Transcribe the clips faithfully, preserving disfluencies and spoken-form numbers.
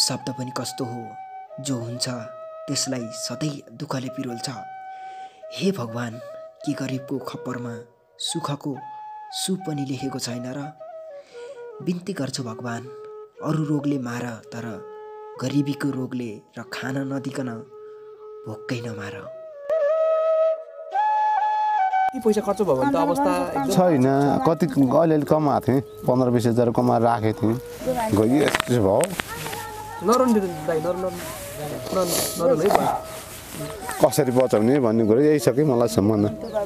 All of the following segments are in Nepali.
शब्द पनि कस्तो हो जो हुन्छ त्यसलाई सधैँ दुःखले पिरोल्छ। हे भगवान, के गरिबको खप्परमा सुखको सु पनि लेखेको छैन र? बिन्ती गर्छु भगवान, अरू रोगले मार तर गरिबीको रोगले र खान नदिकन भोकै नमार। पैसा खर्च भयो भने त अवस्था छैन। कति अलिअलि कमाएको थिएँ, पन्ध्र बिस हजार कमाएर राखेको थिएँ, गयो यस्तो भयो। कसरी बचाउने भन्ने कुरो यही छ कि मलाई सम्बन्ध।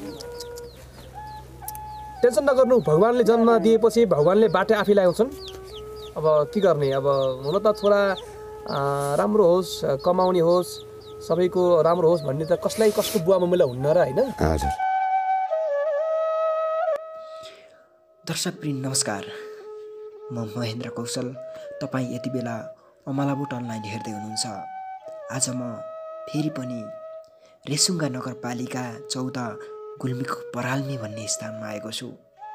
टेन्सन नगर्नु, भगवानले जन्म दिएपछि भगवानले बाटो आफै ल्याउँछन्। अब के गर्ने, अब हुन त छोरा राम्रो होस्, कमाउने होस्, सबैको राम्रो होस् भन्ने त कसलाई कसको बुवा मम्मीलाई हुन्न र, होइन? हजुर। दर्शकवृन्द नमस्कार, म महेन्द्र कौशल। तपाईँ यति बेला अमलाबोट अनलाइन हेर्दै हुनुहुन्छ। आज म फेरि पनि रेसुङ्गा नगरपालिका चौध गुल्मीको पराल्मी भन्ने स्थानमा आएको छु।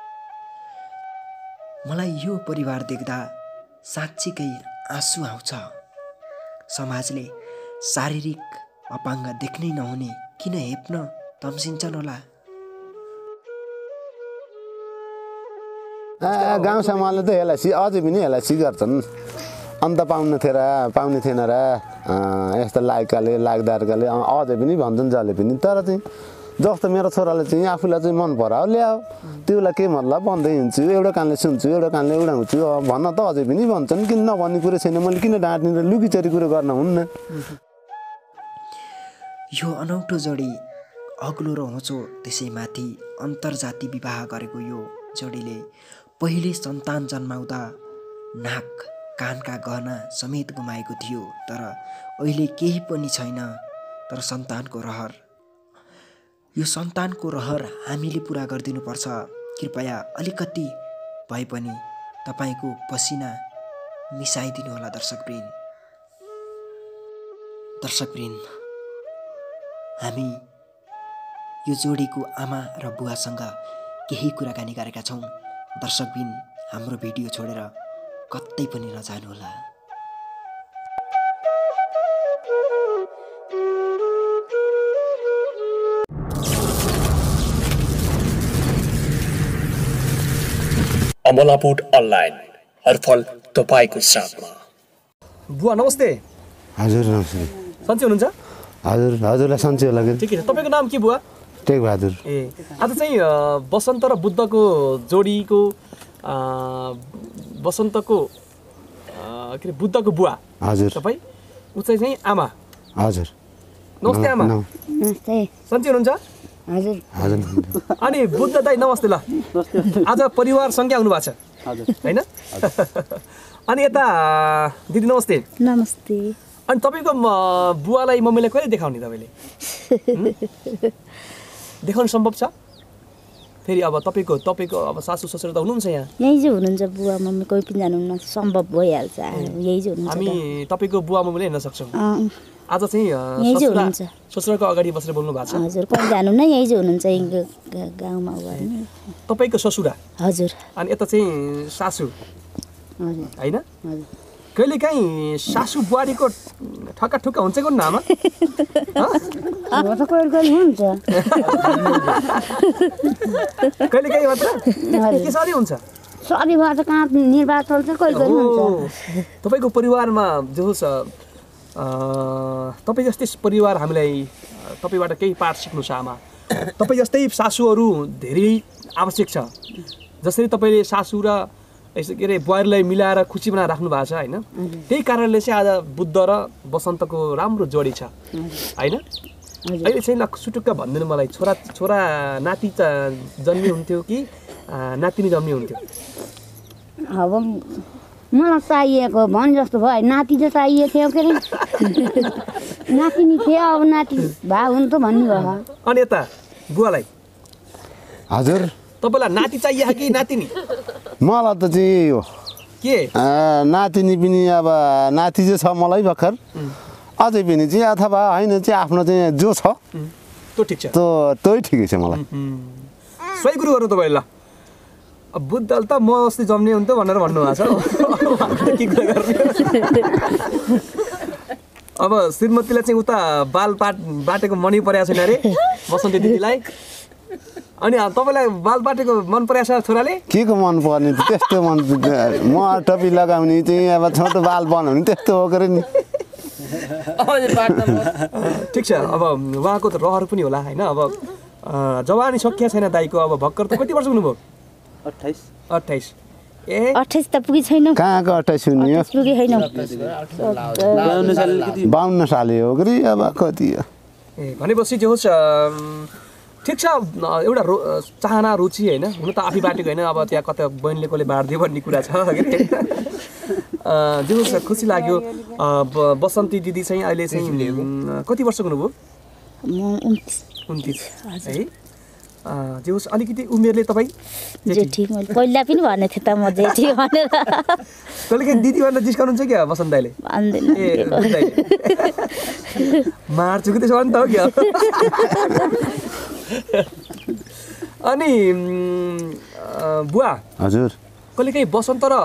मलाई यो परिवार देख्दा साँच्चीकै आँसु आउँछ। समाजले शारीरिक अपाङ्ग देख्नै नहुने किन हेप्न तम्सिन्छन् होला? गाउँ समाजले त एलआइसी अझै पनि एलआइसी गर्छन्। अन्त पाउनु थिएन पाउने थिएन र यस्तो लागेकाले लाग्दारकाले अझै पनि भन्छन् जसले पनि। तर चाहिँ जस्तो मेरो छोराले चाहिँ आफूलाई चाहिँ मन परायो ल्याऊ, त्योलाई के मतलब भन्दै हिँड्छु, एउटा कानले सुन्छु एउटा कानले उडाउँछु भन्न त अझै पनि भन्छन्। किन नभन्ने कुरो छैन, मैले किन डाँट्ने र लुकीचोरी कुरो गर्न हुन्न। यो अनौठो जोडी अग्लो र होचो, त्यसैमाथि अन्तर्जाति विवाह गरेको यो जोडीले पहिले सन्तान जन्माउँदा नाक कानका गहना समेत गुमाएको थियो। तर अहिले केही पनि छैन तर सन्तानको रहर। यो सन्तानको रहर हामीले पुरा गरिदिनुपर्छ। कृपया अलिकति भए पनि तपाईँको पसिना मिसाइदिनु होला दर्शकवृन्द। दर्शकवृन्द, हामी यो जोडीको आमा र बुवासँग केही कुराकानी गरेका छौँ। दर्शकवृन्द, हाम्रो भिडियो छोडेर कतै पनि नजानुहोला। अमलाबोट अनलाइन, हरफल तपाईँको साथमा। बुवा नमस्ते। हजुर नमस्ते। सन्चै हुनुहुन्छ? हजुर हजुरलाई सन्चै होला कि? ठिकै छ। तपाईँको नाम के बुवा? टेक बहादुर। ए आज चाहिँ बसन्त र बुद्धको जोडीको बसन्तको के अरे बुद्धको बुवा हजुर, तपाईँ, ऊ चाहिँ चाहिँ आमा। हजुर नमस्ते आमा। नमस्ते। सन्चै हुनुहुन्छ? हजुर हजुर। अनि बुद्ध दाइ नमस्ते। ल आज परिवारसँगै आउनु भएको छ होइन? अनि यता दिदी नमस्ते। नमस्ते। अनि तपाईँको बुवालाई मम्मीलाई कहिले देखाउने तपाईँले? देखाउनु सम्भव छ फेरि? अब तपाईँको तपाईँको अब सासू ससुरा त हुनुहुन्छ यहाँ? यहीँ चाहिँ हुनुहुन्छ बुवा मम्मी, कोही पनि जानुहुन्न, सम्भव भइहाल्छ। यही चाहिँ हुनुहुन्छ। हामी तपाईँको बुवा मम्मीले हेर्न सक्छौँ। आज चाहिँ यही चाहिँ हुनुहुन्छ। ससुराको अगाडि बसेर बोल्नु भएको छ? हजुर, कोही जानुहुन्न, यही चाहिँ हुनुहुन्छ गाउँमा। तपाईँको ससुरा? हजुर। अनि यता चाहिँ सासू हजुर होइन? हजुर। कहिले काहीँ सासू बुहारीको ठक्का ठुक्का हुन्छ कि नामा? कहिले कहिले हुन्छ, कहिले काहीँ मात्र के सरी हुन्छ? सरी भएर कहाँ निर्वाह चल्छ, कहिले कहिले हुन्छ। तपाईँको परिवारमा जो छ, तपाईँ जस्तै परिवार हामीलाई तपाईँबाट केही पाठ सिक्नु छ आमा। तपाईँ जस्तै सासूहरू धेरै आवश्यक छ। जसरी तपाईँले सासू र यसो के अरे बुहारीलाई मिलाएर खुसी बनाएर राख्नु भएको छ होइन? त्यही कारणले चाहिँ आज बुद्ध र बसन्तको राम्रो जोडी छ होइन? अहिले चाहिँ ल सुटुक्क भनिदिनु मलाई, छोरा छोरा नाति जन्मी हुन्थ्यो कि नातिनी जन्मी हुन्थ्यो? अब मलाई चाहिएको भने जस्तो भयो, नाति त चाहिएको थियो के अरे, नातिनी थियो, अब नाति भए हुन् त भन्नुभयो। अनि यता बुवालाई? हजुर। तपाईँलाई नाति चाहिएको कि नातिनी? मलाई त चाहिँ हो के नातिनी पनि, अब नाति चाहिँ छ मलाई भर्खर, अझै पनि चाहिँ अथवा होइन चाहिँ आफ्नो चाहिँ जो छ त्यो ठिक छ, त्यो त्यही ठिकै छ मलाई। सही कुरो गर्नु तपाईँले। ल बुद्धले त म अस्ति जम्ने हुन्थ्यो भनेर भन्नुभएको छ। के कुरा गर्ने अब श्रीमतीलाई चाहिँ उता बाल पाट बाटेको मनै परेको छैन अरे बसन्ती दिदीलाई अनि तपाईँलाई बाल बाटेको मन परेको छ छोराले के को मन पर्ने त्यस्तो मन म टोपी लगाउने चाहिँ अब छोटो बाल बनाउने त्यस्तो हो गरे नि ठिक छ अब उहाँको त रहर पनि होला होइन अब जवानी सकिया छैन दाइको अब भर्खर त कति वर्ष हुनुभयो अट्ठाइस अट्ठाइस ए अट्ठाइस त पुगी छैन कहाँको अट्ठाइस हुने हो पुगी छैन बाउन्न साले हो कि अब कति हो ए भनेपछि जे होस् ठिक छ एउटा रो चाहना रुचि होइन हुन त आफै बाटेको होइन अब त्यहाँ कता बहिनीले कसले बाँडिदियो भन्ने कुरा छ जे होस् खुसी लाग्यो बसन्ती दिदी चाहिँ अहिले चाहिँ कति वर्षको हुनुभयो उन्तिस है जे होस् अलिकति उमेरले तपाईँ जेठी मैले पहिला पनि भनेको थिएँ त म जेठी भनेर कहिले काहीँ दिदी भनेर जिस्काउनुहुन्छ क्या बसन्त दाइले ए मार्छु कि त्यसो भने त हो क्या अनि बुवा हजुर कहिले काहीँ बसन्त र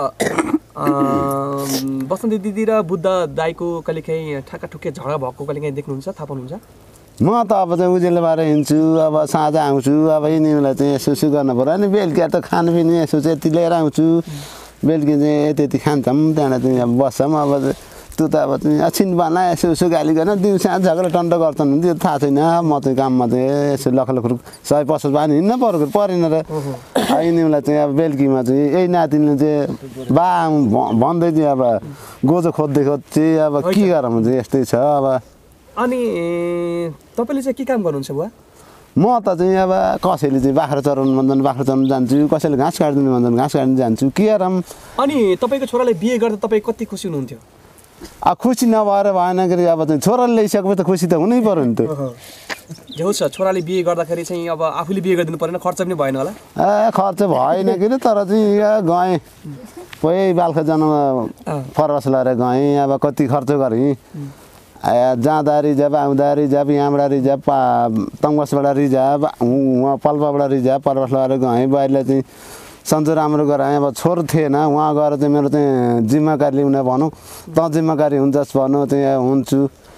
बसन्ती दिदी र बुद्ध दाइको कहिले काहीँ ठ्याक्का ठुक्के झगडा भएको कहिले काहीँ देख्नुहुन्छ थाहा पाउनुहुन्छ म त अब चाहिँ उजेलो भएर हिँड्छु अब साँझ आउँछु अब यिनीहरूलाई चाहिँ यसो यसो गर्नु पऱ्यो अनि बेलुकी त खानु पनि यसो चाहिँ यति लिएर आउँछु बेलुकी चाहिँ यति यति खान्छौँ त्यहाँबाट चाहिँ अब बस्छौँ अब त्यो त अब चाहिँ छिन बना यसो यसो गाली गर्न दिउँसो झगडा टन्ट गर्छन् त्यो थाहा छैन म चाहिँ काममा चाहिँ यसो लखलखुर सय पचास बानी हिँड्न परेको परेन र यिनीहरूलाई चाहिँ अब बेलुकीमा चाहिँ यही नातिले चाहिँ बा भन्दै चाहिँ अब गोजो खोज्दै खोज्दै अब के गरौँ चाहिँ यस्तै छ अब अनि तपाईँले चाहिँ के काम गर्नुहुन्छ बुवा म त चाहिँ अब कसैले चाहिँ बाख्रा चराउनु भन्छन् बाख्रा चराउनु जान्छु कसैले घाँस काटिदिनु भन्छन् घाँस काट्नु जान्छु के गरौँ अनि तपाईँको छोराले बिहे गर्दा तपाईँ कति खुसी हुनुहुन्थ्यो अब खुसी नभएर भएन कि अब चाहिँ छोराले ल्याइसकेपछि त खुसी त हुनै पर्यो नि त जे होस् छोराले बिहे गर्दाखेरि चाहिँ अब आफूले बिहे गरिदिनु परेन खर्च पनि भएन होला ए खर्च भएन कि तर चाहिँ गएँ कोही बालखा जानु परस लगाएर गएँ अब कति खर्च गरेँ जाँदा रिजर्भ आउँदा रिजर्भ यहाँबाट रिजर्भ पा तङ्गसबाट रिजर्भ उहाँ पल्पाबाट रिजर्भ परस लगाएर गएँ बाहिरलाई चाहिँ सन्चो राम्रो गराएँ अब छोरो थिएन उहाँ गएर चाहिँ मेरो चाहिँ जिम्मेवारी लिउन भनौँ त जिम्मेवारी हुन्छस् भनौँ चाहिँ हुन्छु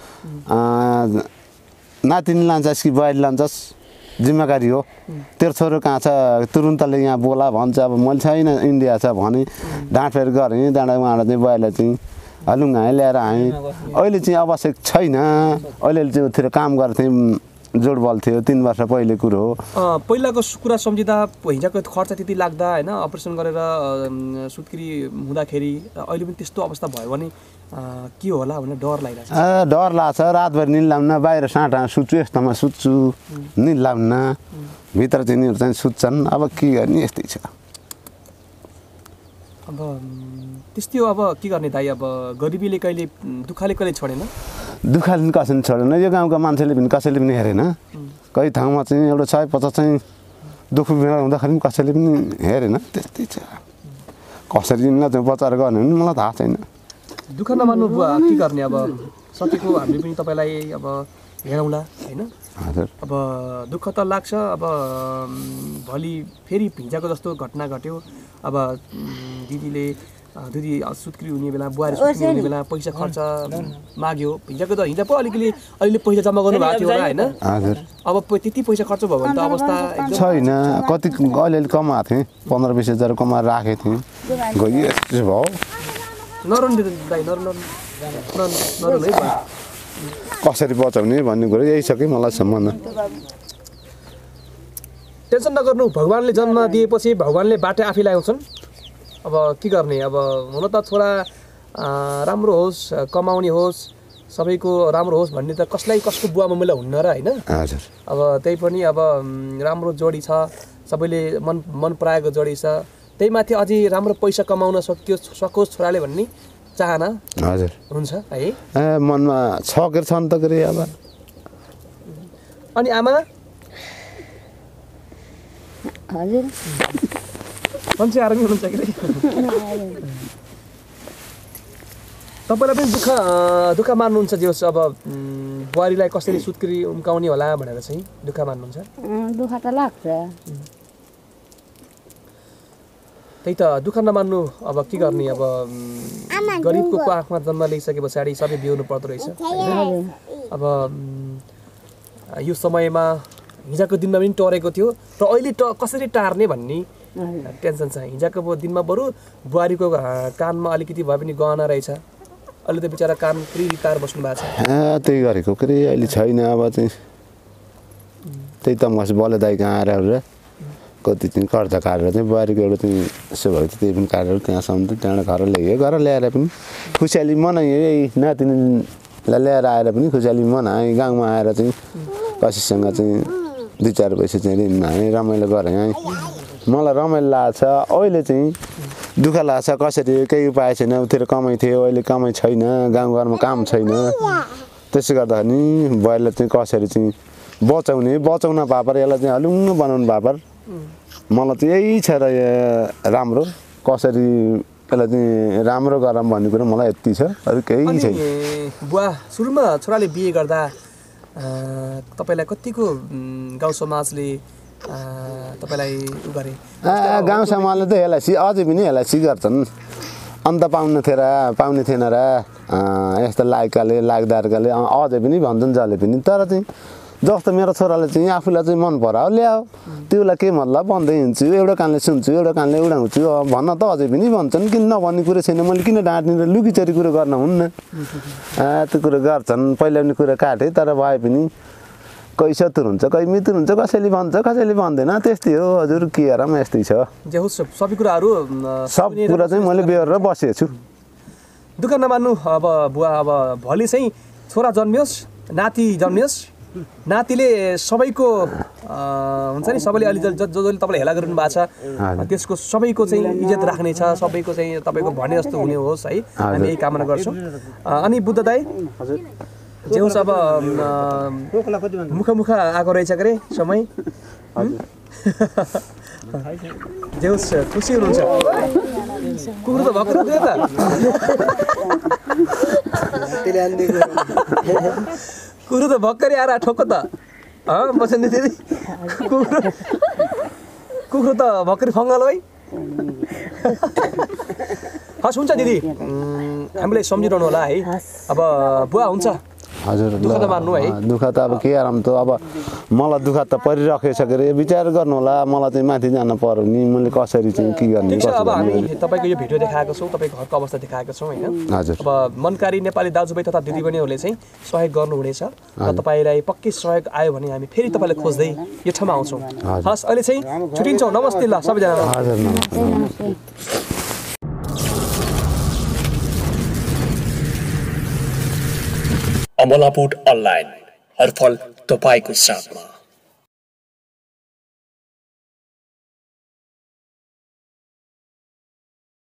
नातिनी लान्छस् कि बाहिर लान्छस् जिम्मेवारी हो तेरो छोरो कहाँ छ तुरुन्तले यहाँ बोला भन्छ अब मैले छैन इन्डिया छ भने डाँटफेर गरेँ त्यहाँबाट उहाँबाट चाहिँ बाहिरलाई चाहिँ हलुङ्गाएँ ल्याएर आएँ अहिले चाहिँ आवश्यक छैन अहिले चाहिँ त्यो काम गर्थेँ जोडबल थियो तिन वर्ष पहिले कुरो हो पहिलाको कुरा सम्झिँदा हिजोको खर्च त्यति लाग्दा होइन अपरेसन गरेर सुत्केरी हुँदाखेरि अहिले पनि त्यस्तो अवस्था भयो भने के होला भनेर डर लागिरहेको छ डर लाग्छ रातभरि निद लाउन बाहिर साँटा सुत्छु यस्तोमा सुत्छु निद लाउन भित्र चाहिँ यिनीहरू चाहिँ सुत्छन् अब के गर्ने यस्तै छ अब त्यस्तै हो अब के गर्ने दाइ अब गरिबीले कहिले दुःखले कहिले छोडेन दुःखले पनि कसैले छोडेन यो गाउँका मान्छेले पनि कसैले पनि हेरेन कहीँ ठाउँमा चाहिँ एउटा सय पचास चाहिँ दुःख बिमार हुँदाखेरि पनि कसैले पनि हेरेन त्यस्तै छ कसरी यिनीलाई चाहिँ बचाएर गर्ने पनि मलाई थाहा छैन दुःख नमान्नु बुवा के गर्ने अब सकेको हामीले पनि तपाईँलाई अब हेरौँला होइन हजुर अब दुःख त लाग्छ अब भोलि फेरि भिजाको जस्तो घटना घट्यो अब दिदीले दिदी सुत्केरी हुने बेला बुहारी सुत्केरी हुने बेला पैसा खर्च माग्यो हिजोको त हिजो पो अलिकति अलिअलि पैसा जम्मा गर्नु भएको थियो होला होइन हजुर अब त्यति पैसा खर्च भयो भने त अवस्था एकदम छैन कति अलिअलि कमाएको थिएँ पन्ध्र बिस हजार कमाएर राखेको थिएँ गयो यस्तो भयो नरुनु दाइ नरुनु नरुनु है कसरी बचाउने भन्ने कुरो यही छ कि मलाई सम्बन्ध टेन्सन नगर्नु भगवान्ले जन्म दिएपछि भगवान्ले बाटो आफै ल्याउँछन् अब के गर्ने अब हुन त छोरा राम्रो होस् कमाउने होस् सबैको राम्रो होस् भन्ने त कसलाई कसको बुवा मम्मीलाई हुन्न र होइन हजुर अब त्यही पनि अब राम्रो जोडी छ सबैले मन मन पराएको जोडी छ त्यही माथि अझै राम्रो पैसा कमाउन सक्यो सकोस् छोराले भन्ने चाहना हजुर हुन्छ है ए मनमा छकेर छन् त के अब अनि आमा हजुर मान्छे आएर नि हुनुहुन्छ कि तपाईँलाई पनि दुःख दुःख मान्नुहुन्छ जे होस् अब बुहारीलाई कसरी सुत्केरी उम्काउने होला भनेर चाहिँ दुःख मान्नुहुन्छ दुःख त लाग्छ त्यही त दुःख नमान्नु अब के गर्ने अब गरिबको आँखमा जन्म लिइसके पछाडि सबै बिहोर्नु पर्दो रहेछ अब यो समयमा हिजोको दिनमा पनि टरेको थियो र अहिले ट कसरी टार्ने भन्ने टेन्सन छ हिजोको दिनमा बरु बुहारीको कानमा अलिकति भए पनि गहना रहेछ अहिले त बिचरा कान पुरै तार बस्नु भएको छ त्यही गरेको के अरे अहिले छैन अब चाहिँ त्यही त मस बले दाइ कहाँ आएर कति चाहिँ कर्जा काटेर चाहिँ बुहारीको एउटा चाहिँ यसो भयो त्यही पनि काटेर त्यहाँसम्म त त्यहाँबाट घर ल्यायो घर ल्याएर पनि खुसियाली मनायो यही नातिनीलाई ल्याएर आएर पनि खुसियाली मनाएँ गाउँमा आएर चाहिँ कसैसँग चाहिँ दुई चार पैसा चाहिँ ऋण मागेँ रमाइलो गरेँ है मलाई रमाइलो लाग्छ अहिले चाहिँ दुःख लाग्छ कसरी केही उपाय छैन उतिर कमाइ थियो अहिले कमाइ छैन गाउँघरमा काम छैन त्यसले गर्दाखेरि नि बुहारीलाई चाहिँ कसरी चाहिँ बचाउने बचाउन पापर यसलाई चाहिँ हलुङ्ग बनाउनु पापर मलाई चाहिँ यही छ र राम्रो कसरी यसलाई चाहिँ राम्रो गरौँ भन्ने कुरो मलाई यति छ अरू केही छैन बुवा सुरुमा छोराले बिहे गर्दा तपाईँलाई कतिको गाउँ समाजले तपाईँलाई उ गरे गाउँ समाजले त यसलाई सि अझै पनि यसलाई सिगार्छन् अन्त पाउनु थिएन पाउने थिएन र यस्तो लागेकाले लाग्दारकाले अझै पनि भन्छन् जसले पनि तर चाहिँ जस्तो मेरो छोराले चाहिँ आफूलाई चाहिँ मन परायो ल्याओ त्योलाई के मतलब भन्दै हिँड्छु एउटा कानले सुन्छु एउटा कानले उडाउँछु भन्न त अझै पनि भन्छन् किन नभन्ने कुरो छैन मैले किन डाँट्ने र लुकीचोरी कुरो गर्न हुन्न त्यो कुरो गर्छन् पहिला पनि कुरो काटेँ तर भए पनि कोही सतुर हुन्छ कोही मितुर हुन्छ कसैले भन्छ कसैले भन्दैन त्यस्तै हो हजुर के हेरौँ यस्तै छ जे होस् सबै कुराहरू सब कुरा चाहिँ मैले बेहोरेर बसेको छु दुःख नमान्नु अब बुवा अब भोलि चाहिँ छोरा जन्मियोस् नाति जन्मियोस् नातिले सबैको हुन्छ नि सबैले अलि ज जसले तपाईँले हेला गरिरहनु भएको छ त्यसको सबैको चाहिँ इज्जत राख्ने छ सबैको चाहिँ तपाईँको भने जस्तो हुने होस् है हामी यही कामना गर्छौँ अनि बुद्ध दाइ हजुर जे होस् अब मुख मुख आएको रहेछ के अरे समय जे होस् खुसी हुनुहुन्छ कुकुर त भर्खर थियो त कुकुर त भर्खरै आएर ठोक्क त बस्ने दिदी कुकुर कुकुर त भर्खरै फङ्गल है हस् हुन्छ दिदी हामीलाई सम्झिरहनु होला है अब बुवा हुन्छ हजुर दुःख त मान्नु है दुःख त अब के आराम त अब मलाई दुःख त परिराखेको छ के अरे विचार गर्नु होला मलाई चाहिँ माथि जान पर्यो नि मैले कसरी चाहिँ के गर्ने अब हामी तपाईँको यो भिडियो देखाएको छौँ तपाईँको घरको अवस्था देखाएको छौँ होइन हजुर अब मनकारी नेपाली दाजुभाइ तथा दिदीबहिनीहरूले चाहिँ सहयोग गर्नुहुनेछ र तपाईँलाई पक्कै सहयोग आयो भने हामी फेरि तपाईँलाई खोज्दै यो ठाउँमा आउँछौँ हस् अहिले चाहिँ छुट्टिन्छौँ नमस्ते ल सबैजना हजुर नमस्ते Amalabot online, हर फल तपाईँको साथमा।